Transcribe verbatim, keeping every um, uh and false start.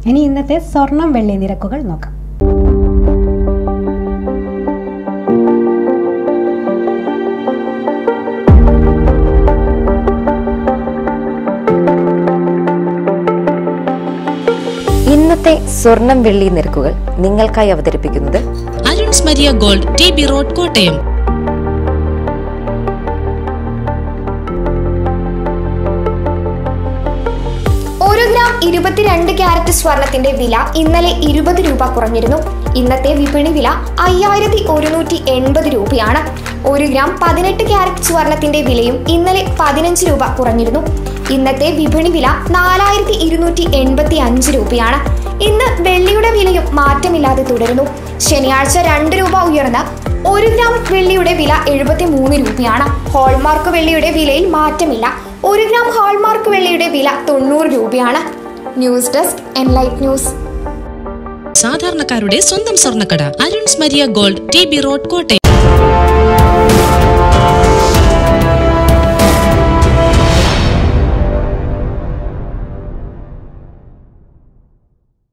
ഇനി ഇന്നത്തെ സ്വർണം വെള്ളി നിരക്കുകൾ നോക്കാം. ഇന്നത്തെ സ്വർണം വെള്ളി നിരക്കുകൾ നിങ്ങൾക്കായി അവതരിപ്പിക്കുന്നത് Arun's Maria gold, T B road, Kottayam. ഒരു ഗ്രാം ഇരുപത്തിരണ്ട് ക്യാരറ്റ് സ്വർണത്തിന്റെ വില ഇന്നലെ ഇരുപത് രൂപ കുറഞ്ഞിരുന്നു. ഇന്നത്തെ വിപണി വില അയ്യായിരത്തി ഒരുന്നൂറ്റി എൺപത് രൂപയാണ്. ഒരു ഗ്രാം പതിനെട്ട് ക്യാരറ്റ് സ്വർണത്തിന്റെ വിലയും ഇന്നലെ പതിനഞ്ച് രൂപ കുറഞ്ഞിരുന്നു. ഇന്നത്തെ വിപണി വില നാലായിരത്തി ഇരുന്നൂറ്റി എൺപത്തി അഞ്ച് രൂപയാണ്. ഇന്ന് വെള്ളിയുടെ വിലയും മാറ്റമില്ലാതെ തുടരുന്നു. ശനിയാഴ്ച രണ്ട് രൂപ ഉയർന്ന് ഒരു ഗ്രാം വെള്ളിയുടെ വില എഴുപത്തി മൂന്ന് രൂപയാണ്. ഹോൾമാർക്ക് വെള്ളിയുടെ വിലയിൽ മാറ്റമില്ല. ഒരു ഗ്രാം ഹോൾമാർക്ക് വെള്ളിയുടെ വില തൊണ്ണൂറ് രൂപയാണ്. News desk enlight news. സാധാരണക്കാരുടെ സ്വന്തം സ്വർണ്ണക്കട Arun's Maria gold, T B road, Kottayam.